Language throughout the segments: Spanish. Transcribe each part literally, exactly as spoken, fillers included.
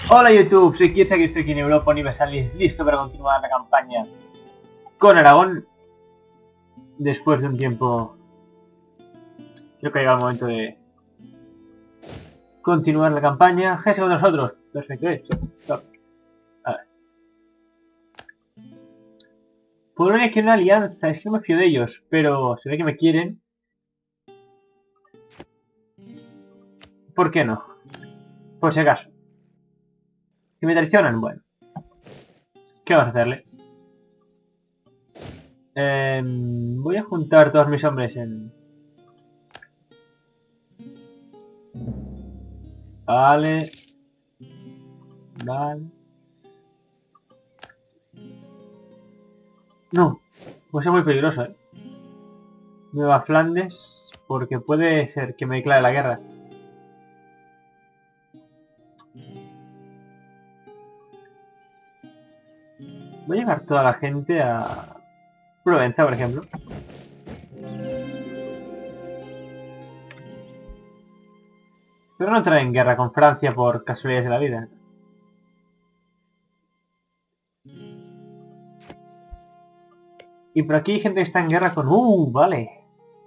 Hola YouTube, soy Kirsa, que estoy aquí en Europa Universalis, listo para continuar la campaña con Aragón. Después de un tiempo, creo que ha llegado el momento de continuar la campaña. Gente con nosotros, perfecto, hecho. Stop. A ver. Polonia quiere una alianza, es que no me fío de ellos, pero se ve que me quieren. ¿Por qué no? Por si acaso. Si me traicionan, bueno. ¿Qué vamos a hacerle? Eh, voy a juntar todos mis hombres en... Vale. Vale. No, puede ser muy peligroso, ¿eh? Nueva Flandes, porque puede ser que me declare la guerra. Voy a llevar toda la gente a Provenza, por ejemplo. Pero no entrar en guerra con Francia por casualidades de la vida. Y por aquí hay gente que está en guerra con... ¡Uh! Vale.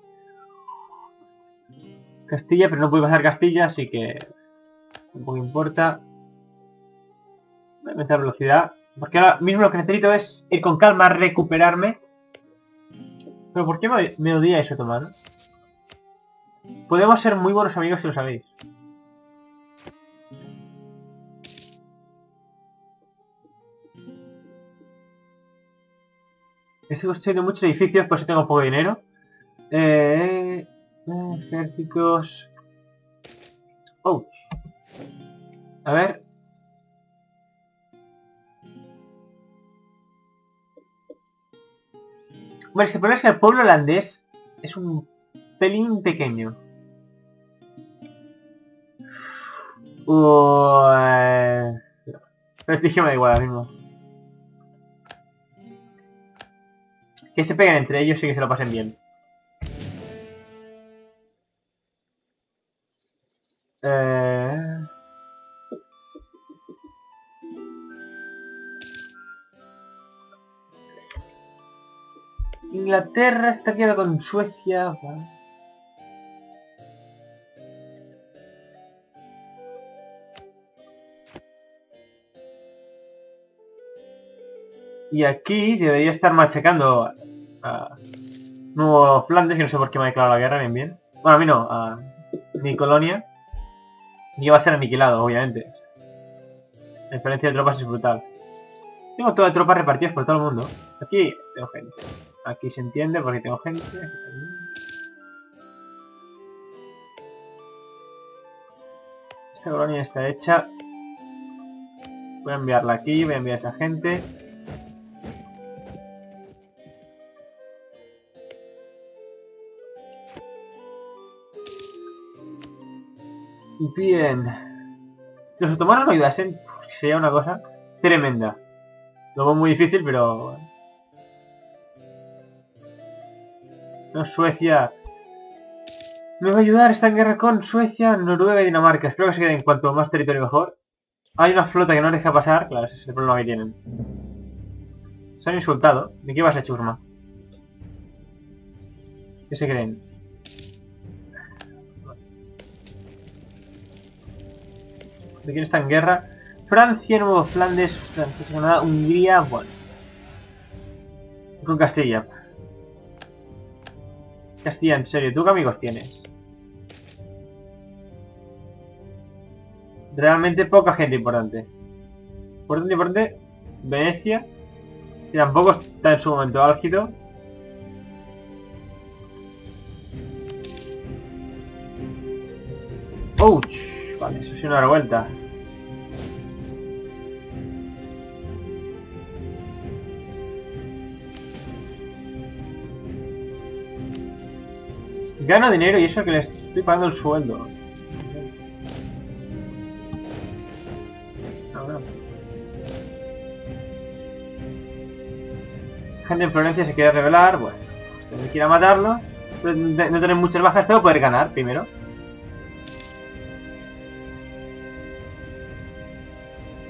Castilla, pero no puede pasar Castilla, así que... tampoco importa. Voy a aumentar velocidad. Porque ahora mismo lo que necesito es ir con calma, recuperarme. Pero ¿por qué me, me odia eso, Tomás? Podemos ser muy buenos amigos si lo sabéis. Estoy construyendo muchos edificios, por si tengo poco dinero. Eh, eh, ejércitos... Oh. A ver. Bueno, si pones que el pueblo holandés es un pelín pequeño. Uh, eh... Prestigio me da igual ahora mismo. Que se peguen entre ellos y que se lo pasen bien. Eh... Inglaterra está quedando con Suecia. Vale. Y aquí debería estar machacando a Nuevo Flandes, que no sé por qué me ha declarado la guerra, bien bien. Bueno, a mí no, a mi colonia. Y va a ser aniquilado, obviamente. La diferencia de tropas es brutal. Tengo todas las tropas repartidas por todo el mundo. Aquí tengo gente. Aquí se entiende porque tengo gente. Esta colonia está hecha. Voy a enviarla aquí, voy a enviar a esta gente. Bien. Si los otomanos no ayudasen, sería una cosa tremenda. Luego muy difícil, pero... No, Suecia... Me va a ayudar, está en guerra con Suecia, Noruega y Dinamarca. Espero que se queden cuanto más territorio mejor. Hay una flota que no deja pasar, claro, ese es el problema que tienen. Se han insultado. ¿De qué vas a chusma? ¿Qué se creen? ¿De quién está en guerra? Francia, Nuevo Flandes, Francia, Canadá, Hungría, bueno. Con Castilla. Castilla, en serio, ¿tú qué amigos tienes? Realmente poca gente importante. Importante, importante, Venecia, que tampoco está en su momento álgido. ¡Ouch! Vale, eso sí, una revuelta. Gano dinero y eso que les estoy pagando el sueldo. No, no. Gente en Florencia se quiere rebelar, bueno, si quiera matarlo, no tener muchas bajas, tengo que poder ganar primero.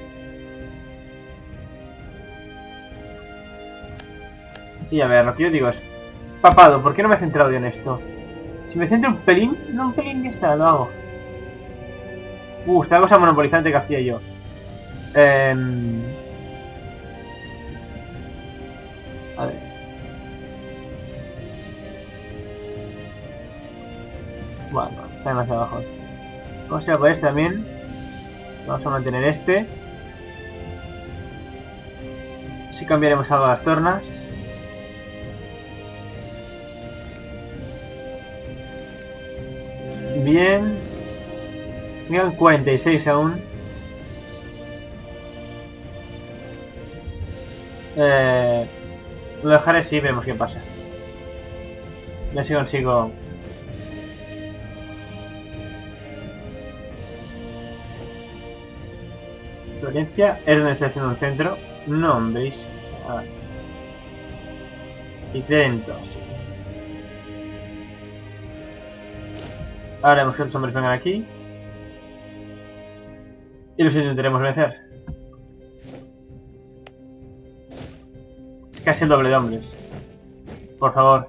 Y a ver, lo que yo digo es... Papado, ¿por qué no me he centrado yo en esto? Si me centro un pelín, no un pelín, ya está, lo hago. Uh, esta cosa monopolizante que hacía yo. Eh... A ver. Bueno, está demasiado abajo. Vamos a ir por este también. Vamos a mantener este. Así cambiaremos algo las tornas. Bien. Quedan cuarenta y seis aún. Eh, lo dejaré así, vemos qué pasa. A ver si consigo... Florencia, es donde estoy haciendo un centro. No, hombre. Intentos. Ahora vemos que los hombres vengan aquí. Y los intentaremos vencer. Casi el doble de hombres. Por favor.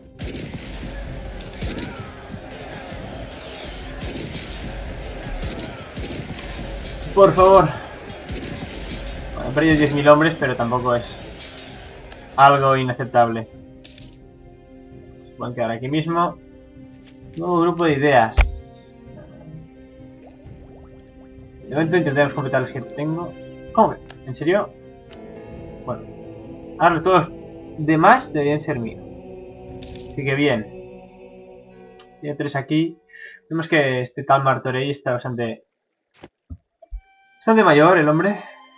Por favor. Bueno, he perdido diez mil hombres, pero tampoco es algo inaceptable. Se pueden quedar aquí mismo. Nuevo grupo de ideas. De momento intentaremos completar los que tengo. ¿Cómo? ¿En serio? Bueno. Ahora todos demás deberían ser míos. Así que bien. Tiene tres aquí. Vemos que este tal Martorell está bastante... Bastante mayor el hombre.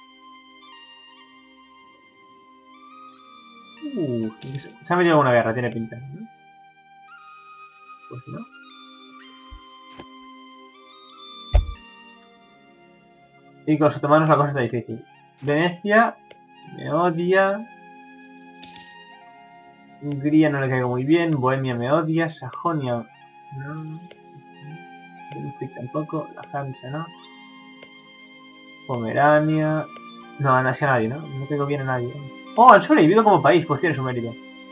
Uh, se ha metido en una guerra, tiene pinta, ¿no? Pues no. Y con los otomanos la cosa está difícil. Venecia me odia. Hungría no le caigo muy bien. Bohemia me odia. Sajonia no. Brunswick tampoco. La Hansa no. Pomerania. No, no es a nadie, ¿no? No caigo bien a nadie. Oh, han sobrevivido como país, pues tiene su mérito.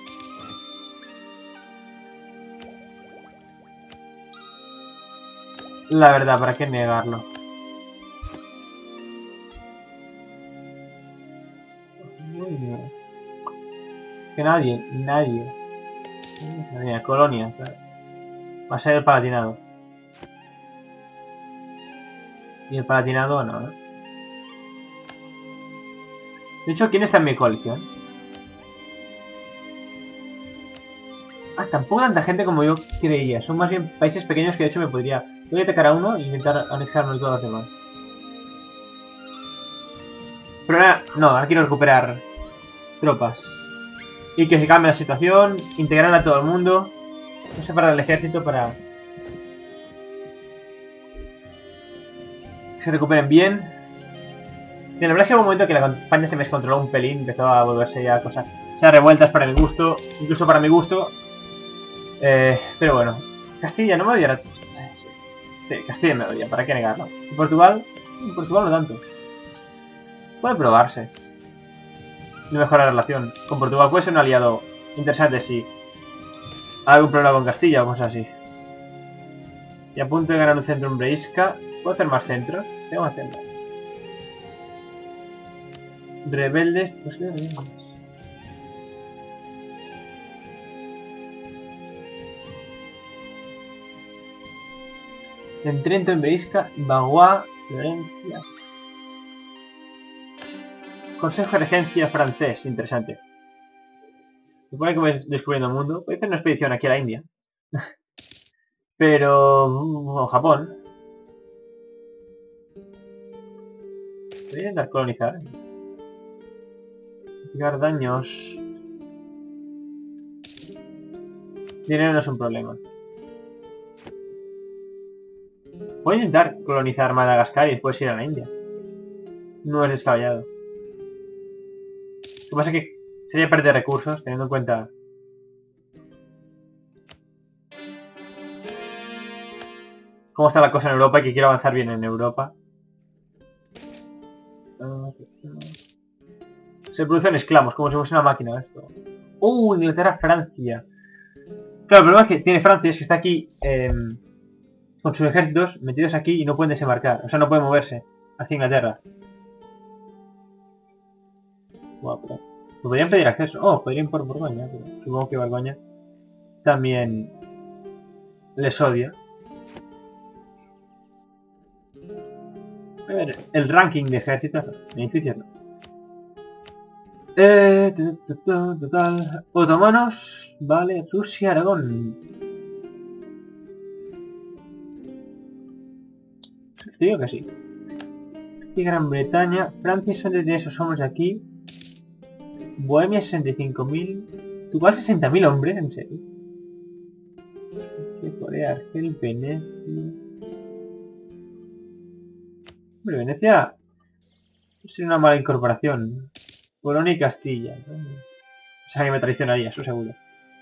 La verdad, ¿para qué negarlo? Que nadie, nadie. Nadie, colonia, claro. Va a ser el Palatinado. Y el Palatinado no, ¿no? De hecho, ¿quién está en mi coalición? Ah, tampoco tanta gente como yo creía. Son más bien países pequeños que de hecho me podría... Voy a atacar a uno e intentar anexarnos todos los demás. Pero ahora... No, ahora quiero recuperar tropas. Y que se cambie la situación, integrar a todo el mundo. No sé, para el ejército, para... que se recuperen bien. Y la verdad es que hubo un momento que la campaña se me descontroló un pelín, empezó a volverse ya cosas... O sea, revueltas para mi gusto, incluso para mi gusto. Eh, pero bueno, Castilla no me odiará. Sí, sí, Castilla me odia, ¿para qué negarlo? ¿Y Portugal? En Portugal no tanto. Puede probarse. Y mejorar la relación con Portugal. Puede ser un aliado interesante si hay algún problema con Castilla o cosas así. Y a punto de ganar un centro en Breisca. ¿Puedo hacer más centros? Tengo más centros. Rebeldes, pues qué rebeldes. En Trento, en Breisca, Valois, Florencia. Consejo de Regencia francés, interesante. Supone que voy descubriendo el mundo. Voy a hacer una expedición aquí a la India. Pero... o Japón. Voy a intentar colonizar. Llegar daños. Dinero no es un problema. Voy a intentar colonizar Madagascar y después ir a la India. No es descabellado. Lo que pasa es que sería perder recursos, teniendo en cuenta... cómo está la cosa en Europa y que quiero avanzar bien en Europa. Se producen esclavos, como si fuese una máquina esto. ¡Uh! Inglaterra, Francia. Claro, el problema es que tiene Francia, es que está aquí eh, con sus ejércitos metidos aquí y no pueden desembarcar. O sea, no pueden moverse hacia Inglaterra. Guau, pero... Podrían pedir acceso. Oh, podrían por Borgoña, pero supongo que Borgoña también les odia. A ver, el ranking de ejércitos. Beneficios no. Eh, total. Otomanos. Vale, Rusia, Aragón. Digo que sí. Y Gran Bretaña. Francia son de esos hombres aquí. Bohemia sesenta y cinco mil. ¿Tú cuál sesenta mil hombres? ¿En serio? Corea, Argel, Venecia. Hombre, Venecia es una mala incorporación. Polonia y Castilla, ¿no? O sea que me traicionaría, eso seguro.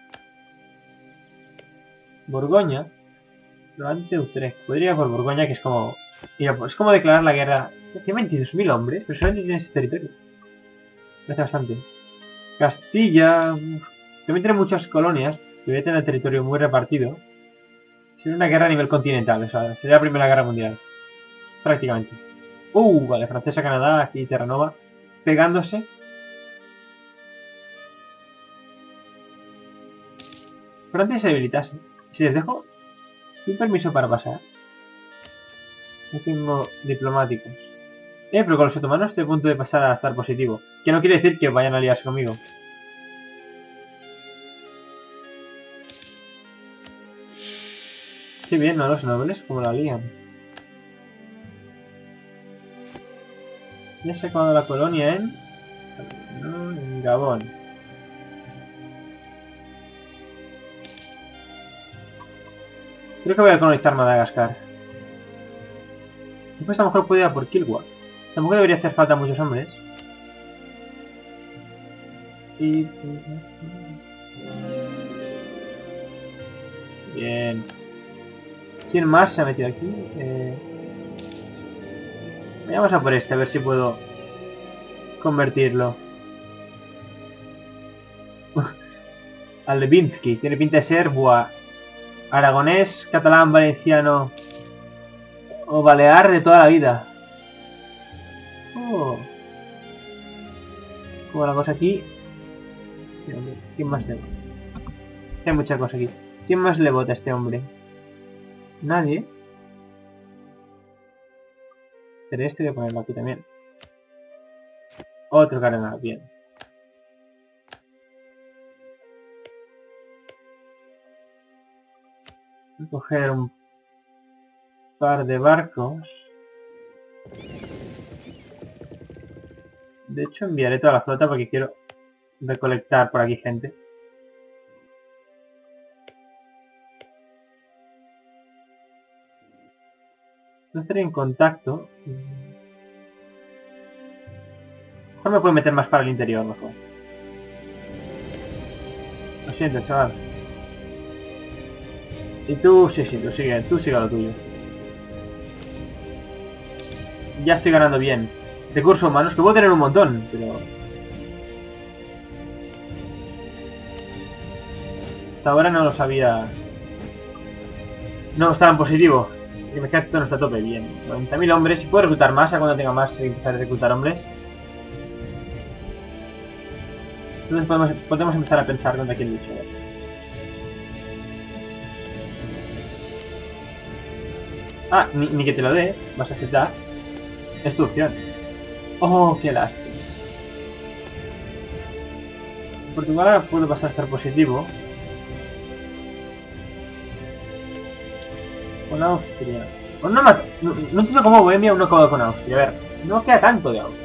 Borgoña. Probablemente Utrecht. Podría ir por Borgoña, que es como... Mira, pues es como declarar la guerra. Tiene veintidós mil hombres, pero solamente tiene ese territorio. Parece bastante. Castilla... Uf, también tiene muchas colonias. Debe tener el territorio muy repartido. Sería una guerra a nivel continental, o sea, sería la Primera Guerra Mundial. Prácticamente. Uh, vale, francesa, Canadá, aquí Terranova. Pegándose. Francia se debilitase. Si les dejo un permiso para pasar. No tengo diplomáticos. Eh, pero con los otomanos estoy a punto de pasar a estar positivo. Que no quiere decir que vayan a aliarse conmigo. Sí, bien, ¿no? Los nobles, como la lían. Ya se ha acabado la colonia en... No, en Gabón. Creo que voy a colonizar Madagascar. Después a lo mejor puedo ir a por Kilwa. Tampoco debería hacer falta muchos hombres. Y... Bien. ¿Quién más se ha metido aquí? Eh... Vamos a por este, a ver si puedo convertirlo. Al Levinsky. Tiene pinta de ser, buah, aragonés, catalán, valenciano o balear de toda la vida. Oh. Como la cosa aquí. ¿Quién más le vota? Hay mucha cosa aquí. ¿Quién más le vota a este hombre? Nadie. Pero este voy a ponerlo aquí también. Otro cardenal, bien. Voy a coger un par de barcos. De hecho enviaré toda la flota porque quiero recolectar por aquí gente. No estaré en contacto. Mejor me puedo meter más para el interior, mejor. Lo siento, chaval. Y tú, sí, sí, tú sigue, tú sigue lo tuyo. Ya estoy ganando bien. Recursos humanos, que puedo tener un montón, pero... Hasta ahora no lo sabía... No estaba en positivo. Y me queda no está a tope, bien. noventa mil hombres. Si puedo reclutar más, a cuando tenga más empezar a reclutar hombres. Entonces podemos, podemos empezar a pensar contra quién lucho. Ah, ni, ni que te lo dé, vas a aceptar. Es tu opción. Oh, qué lástima. En Portugal ahora puedo pasar a estar positivo. Con Austria. Oh, no, no, no, no entiendo cómo Bohemia no acaba con Austria. A ver, no queda tanto de Austria.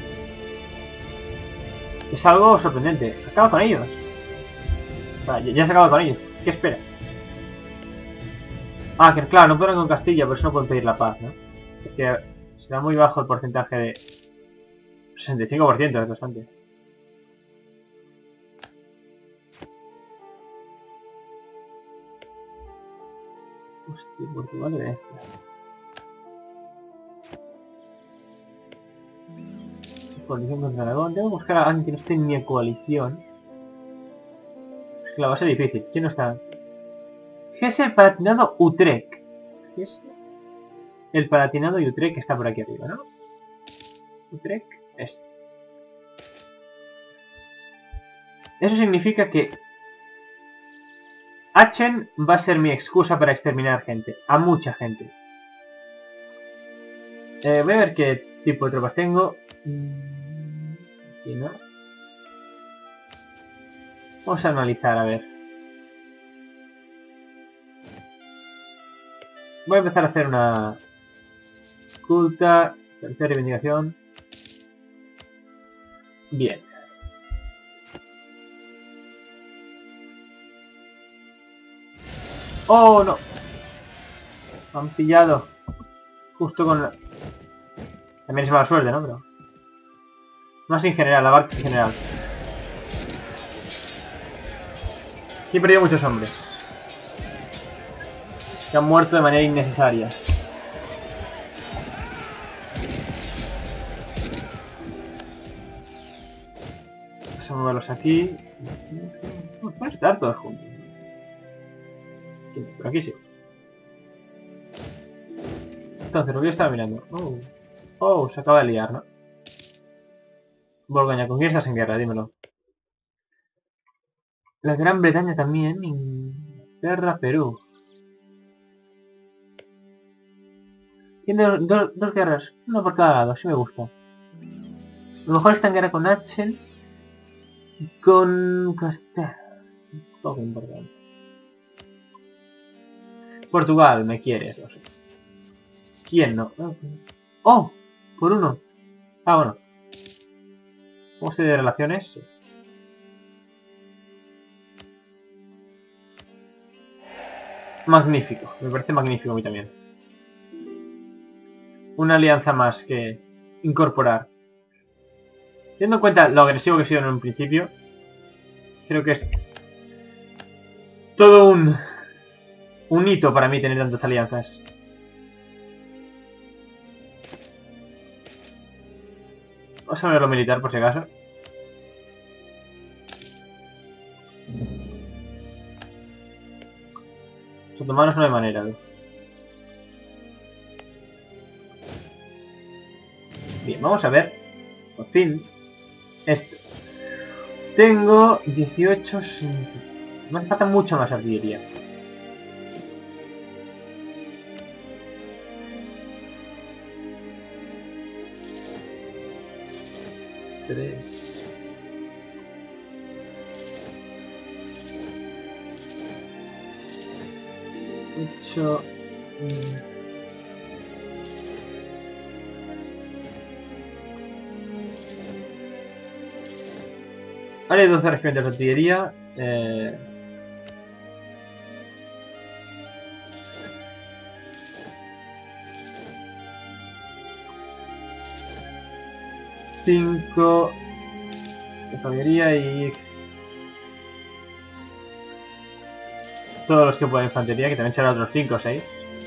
Es algo sorprendente. Acaba con ellos. O sea, ya, ya se acaba con ellos. ¿Qué espera? Ah, que claro, no podrán con Castilla, por eso no pueden pedir la paz, ¿no? Es que será muy bajo el porcentaje de... sesenta y cinco por ciento, es bastante. Hostia, Portugal de coalición contra Aragón. Tengo que buscar a alguien que no esté en mi coalición. que la va a ser difícil. ¿Quién no está? ¿Qué es el Palatinado Utrecht? ¿Qué es? El Palatinado y Utrecht está por aquí arriba, ¿no? Utrecht, este. Eso significa que Aachen va a ser mi excusa para exterminar gente, a mucha gente. Eh, voy a ver qué tipo de tropas tengo. Aquí no. Vamos a analizar, a ver. Voy a empezar a hacer una culta, tercera reivindicación. Bien. ¡Oh, no! Me han pillado. Justo con la... También es mala suerte, ¿no? Pero... Más en general, la barca en general. Aquí he perdido muchos hombres. Que han muerto de manera innecesaria. Vamos a moverlos aquí. No pueden estar todos juntos. Pero aquí sí. Entonces, lo que yo estaba mirando. Oh, oh, se acaba de liar, ¿no? Borgoña, ¿con quién estás en guerra? Dímelo. La Gran Bretaña también. Inglaterra, Perú. Tiene dos, dos, dos guerras. Una por cada lado, así me gusta. A lo mejor está en guerra con Aachen. Y con... Castilla. Poco importante. Portugal, me quieres, no sé. ¿Quién no? ¡Oh! Por uno. Ah, bueno. ¿Cómo se de relaciones? Sí. Magnífico. Me parece magnífico a mí también. Una alianza más que incorporar. Teniendo en cuenta lo agresivo que he sido en un principio, creo que es todo un, un hito para mí tener tantas alianzas. Vamos a ver lo militar por si acaso. Los otomanos no hay manera, ¿no? Bien, vamos a ver. Por fin. Esto. Tengo dieciocho... Me hace falta mucho más artillería. Tres. Ocho. Vale, doce regimientos de artillería. Eh... cinco de caballería y todos los que puedan infantería, que también serán otros cinco o seis.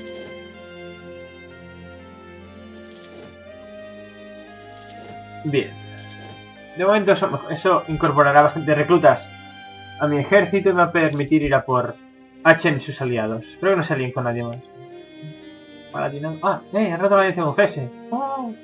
Bien. De momento eso, eso incorporará bastante reclutas a mi ejército y me va a permitir ir a por Aachen y sus aliados. Espero que no se alíen con nadie más. Palatinado. Ah, eh, he roto la alianza con Hesse. Oh.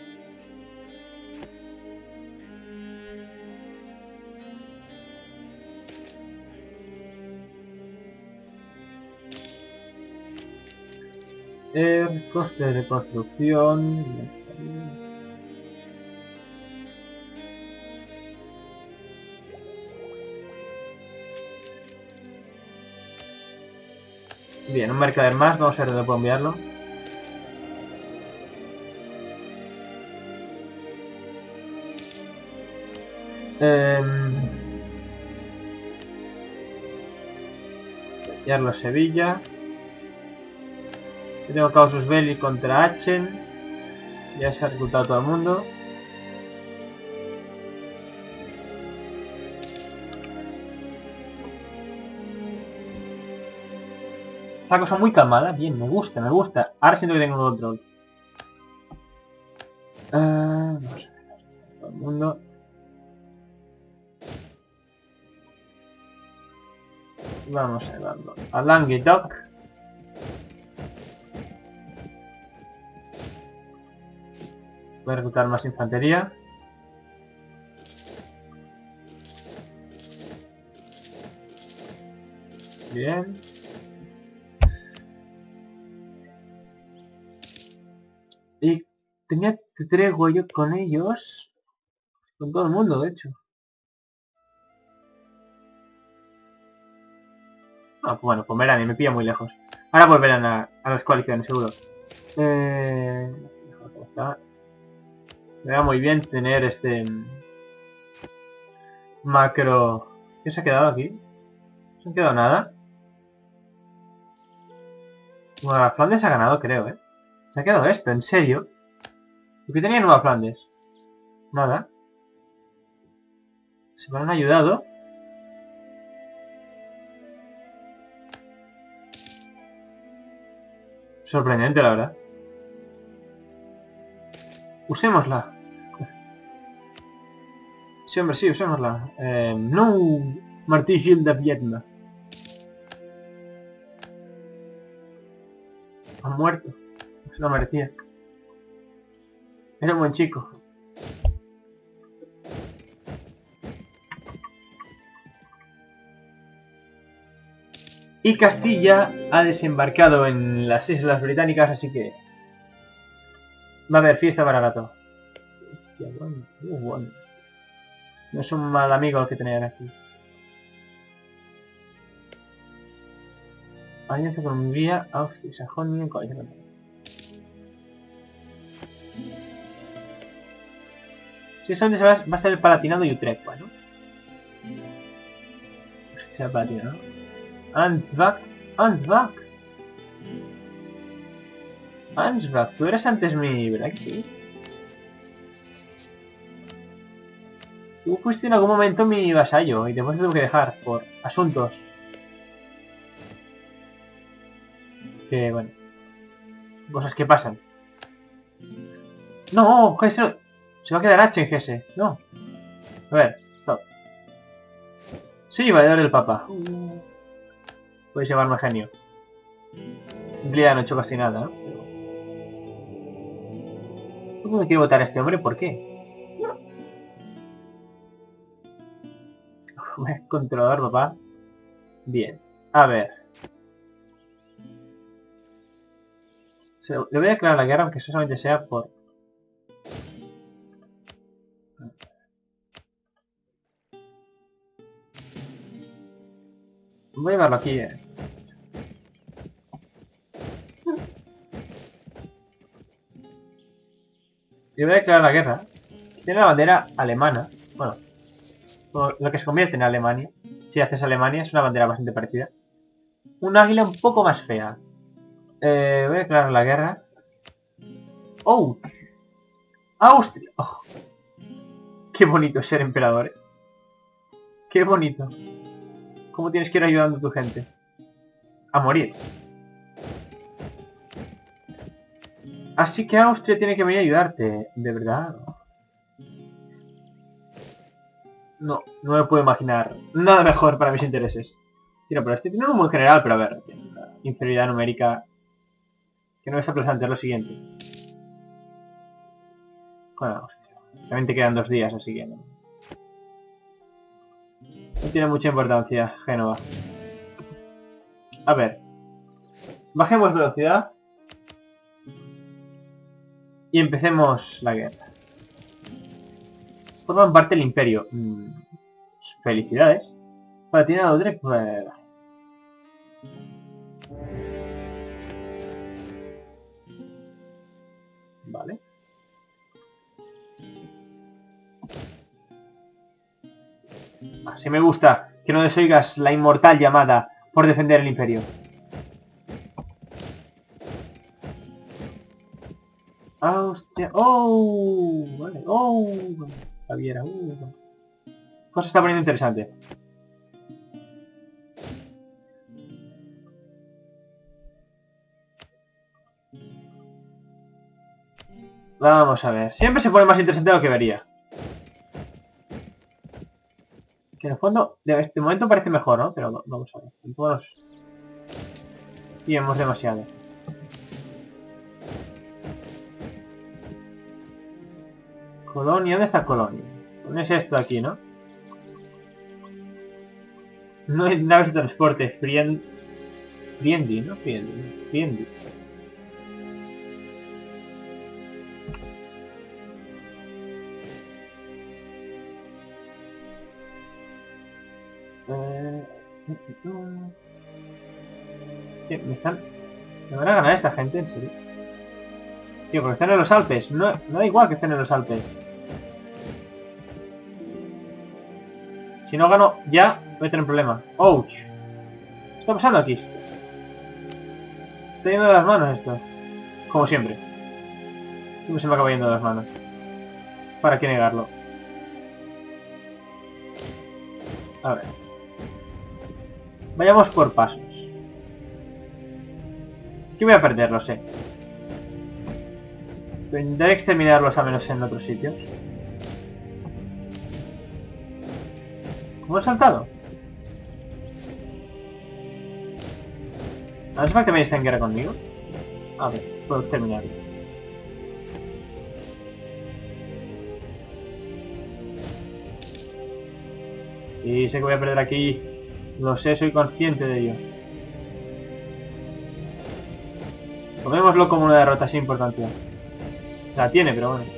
El coste de construcción. Bien, un mercader más, vamos a ver dónde puedo enviarlo. Eh, enviarlo a Sevilla. Yo tengo Causus Belli contra Aachen. Ya se ha reclutado todo el mundo. Esta cosa muy calmada, bien, me gusta, me gusta. Ahora siento que tengo un control. Uh, vamos a ver, todo el mundo. Vamos a llevarlo a Languedoc. Voy a reclutar más infantería. Bien. Y tenía tregua yo con ellos. Con todo el mundo, de hecho. Ah, pues bueno, Pomerania, me pilla muy lejos. Ahora volverán a, a las coaliciones, seguro. Eh... Me va muy bien tener este... macro... ¿Qué se ha quedado aquí? ¿No se ha quedado nada? Bueno, la Flandes ha ganado, creo, ¿eh? Se ha quedado esto, ¿en serio? ¿Por qué tenía Nueva Flandes? Nada. Se me han ayudado. Sorprendente, la verdad. Usémosla. Sí, hombre, sí, usémosla. Eh, no, Martí Gil de Vietnam. Ha muerto. Se lo merecía. Era un buen chico. Y Castilla ha desembarcado en las Islas Británicas, así que va a haber fiesta para rato. Bueno, uh, bueno. No es un mal amigo el que tener aquí. Alianza con Hungría, Austria, Sajonia, coalición. Si es donde se va, va a ser el Palatinado y Utrecht, bueno. Pues que sea el Palatinado, ¿no? Ansbach, Ansbach. Ansbach, tú eras antes mi... ¿verdad que sí? Tú fuiste en algún momento mi vasallo y después te tengo que dejar por asuntos. Que, bueno. Cosas que pasan. No, Gese no... Se va a quedar H en Gese. No. A ver, stop. Sí, valedor del Papa. Puedes llamarme genio. En realidad no he hecho casi nada, ¿no? ¿Cómo me quiere votar a este hombre? ¿Por qué? Controlador, papá. Bien. A ver. Le voy a declarar la guerra, aunque solamente sea por... Voy a llevarlo aquí, eh. Le voy a declarar la guerra. Tiene la bandera alemana. Bueno, lo que se convierte en Alemania. Si haces Alemania, es una bandera bastante parecida. Un águila un poco más fea. Eh, voy a declarar la guerra. ¡Oh! ¡Austria! Oh, ¡qué bonito ser emperador! ¿Eh? ¡Qué bonito! ¿Cómo tienes que ir ayudando a tu gente? A morir. Así que Austria tiene que venir a ayudarte. ¿De verdad? No, no me puedo imaginar nada mejor para mis intereses. Tira, pero este tiene un buen general, pero a ver, inferioridad numérica que no es aplastante, es lo siguiente. Bueno, también te quedan dos días, así que no. No tiene mucha importancia, Génova. A ver. Bajemos velocidad. Y empecemos la guerra. Forman parte del imperio. Mm, felicidades. Palatinado de Utrecht, pues... Vale. Así me gusta que no desoigas la inmortal llamada por defender el imperio. Austria... ¡Oh! Vale. ¡Oh! Baviera. Uh. Cosa está poniendo interesante. Vamos a ver. Siempre se pone más interesante de lo que vería. Que en el fondo, de este momento parece mejor, ¿no? Pero vamos a ver. Tampoco nos fiemos demasiado. Colonia, ¿dónde está Colonia? ¿Dónde es esto aquí, no? No hay naves de transporte. Frien... Friendi, ¿no? Friendi. ¿no? Friendi. Eh... ¿Qué? ¿Me están...? ¿Me van a ganar esta gente? ¿En serio? Tío, porque están en los Alpes. No, no da igual que estén en los Alpes. Si no gano ya, voy a tener un problema. ¡Ouch! ¿Qué está pasando aquí? Está yendo de las manos esto. Como siempre. Siempre se me acaba yendo de las manos. ¿Para qué negarlo? A ver. Vayamos por pasos. ¿Qué voy a perder? Lo sé. Intentaré exterminarlos a menos en otros sitios. ¿Cómo he saltado? ¿No hace falta que me esté en guerra conmigo? A ver, puedo exterminarlo. Y sé que voy a perder aquí. Lo sé, soy consciente de ello. Tomémoslo como una derrota sin importancia. La tiene, pero bueno.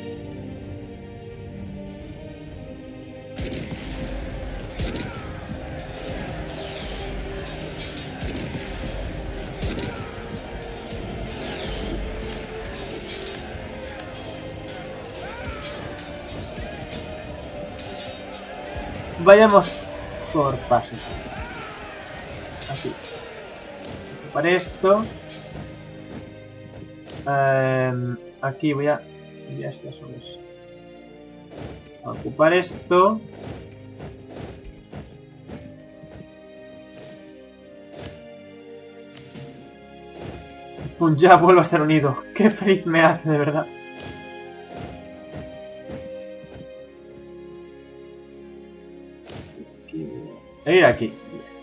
Vayamos por pasos. Así. Para esto. Eh, aquí voy a... Ya está, sobre eso. A ocupar esto. Punjab vuelvo a estar unido. Qué feliz me hace, de verdad. Aquí. Ir aquí.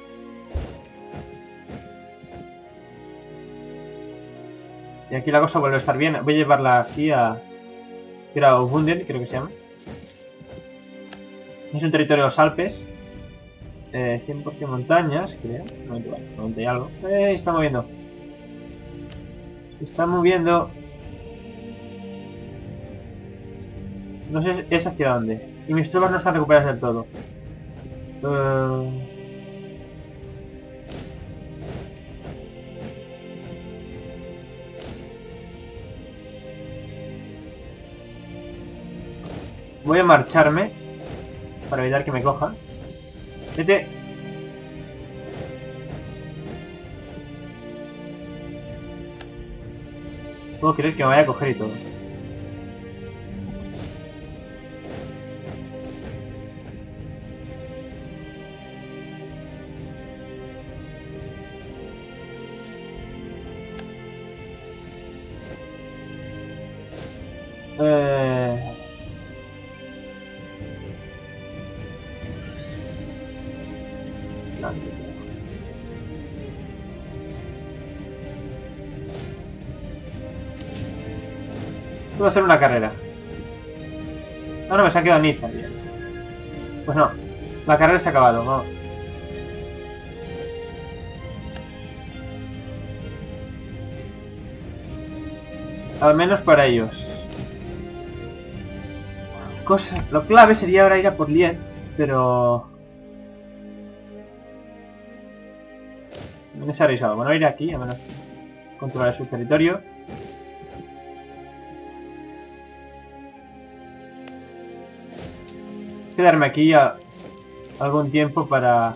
Y aquí la cosa vuelve a estar bien. Voy a llevarla aquí a... Graubünden, creo que se llama. Es un territorio de los Alpes. Eh, cien por cien montañas, creo. noventa, noventa y algo. Eh, está moviendo. Se está moviendo. No sé es hacia dónde. Y mis tropas no están recuperadas del todo. Uh... Voy a marcharme para evitar que me coja. Vete. Puedo creer que me vaya a coger y todo. Eh... Voy a hacer una carrera. No, no, me se ha quedado Niza, bien. Pues no, la carrera se ha acabado, vamos. Al menos para ellos. Cosa, lo clave sería ahora ir a por Lietz, pero... No se ha revisado. Bueno, ir aquí, a menos controlar su territorio. Quedarme aquí a algún tiempo para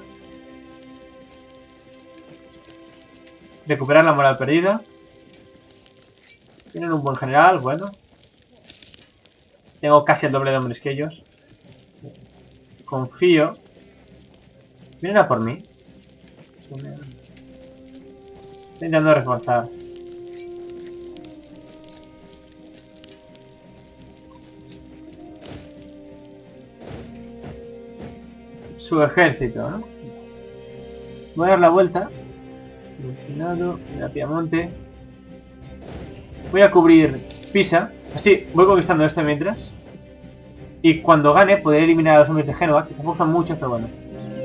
recuperar la moral perdida. Tienen un buen general, bueno. Tengo casi el doble de hombres que ellos. Confío. Vienen a por mí. Estoy intentando reforzar. su ejército, ¿no? Voy a dar la vuelta. Destinado, a Piamonte. Voy a cubrir Pisa. Así, voy conquistando esto mientras. Y cuando gane, podré eliminar a los hombres de Génova, que tampoco son muchos, pero bueno.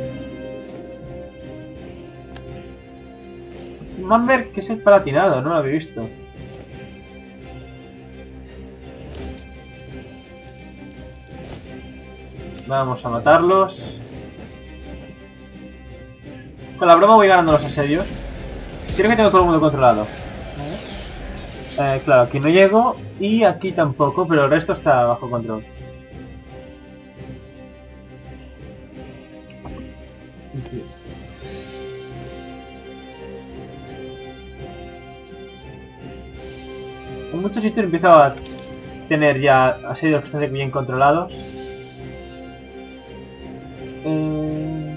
Manberg, que es el palatinado, no lo había visto. Vamos a matarlos. Con la broma voy ganando los asedios. Creo que tengo todo el mundo controlado. Eh, claro, aquí no llego y aquí tampoco, pero el resto está bajo control. En muchos sitios empiezo a tener ya asedios bastante bien controlados. Eh...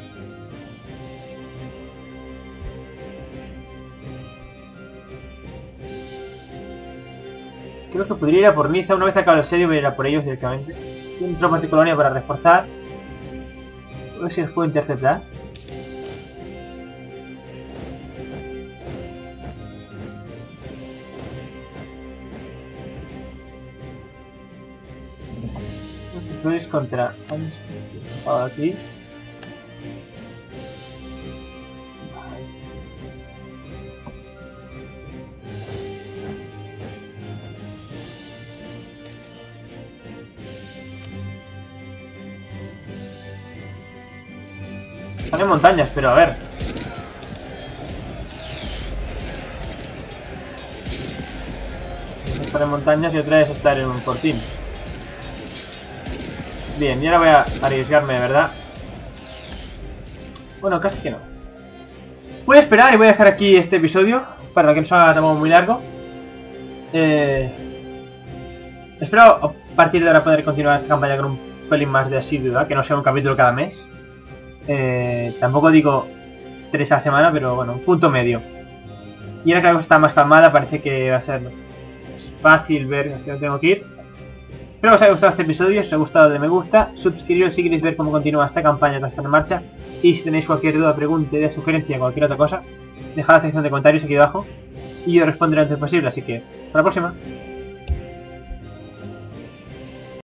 Creo que podría ir a por Niza. Una vez acabado el asedio voy a ir a por ellos directamente. Tengo tropas de colonia para reforzar. A ver si los puedo interceptar. Sois contra... Ahora aquí. Están en montañas, pero a ver. Estar en montañas y otra es estar en un fortín. Bien, y ahora voy a arriesgarme, de verdad. Bueno, casi que no. Voy a esperar y voy a dejar aquí este episodio para que no se haga tampoco muy largo. Eh... Espero a partir de ahora poder continuar esta campaña con un pelín más de asiduidad, que no sea un capítulo cada mes. Eh, tampoco digo tres a la semana, pero bueno, un punto medio. Y ahora que la cosa está más calmada, parece que va a ser fácil ver hacia dónde tengo que ir. Espero que os haya gustado este episodio, si os ha gustado de me gusta, suscribiros si queréis ver cómo continúa esta campaña que está en marcha. Y si tenéis cualquier duda, pregunta, idea, sugerencia, cualquier otra cosa, dejad la sección de comentarios aquí abajo y yo responderé lo antes posible, así que hasta la próxima.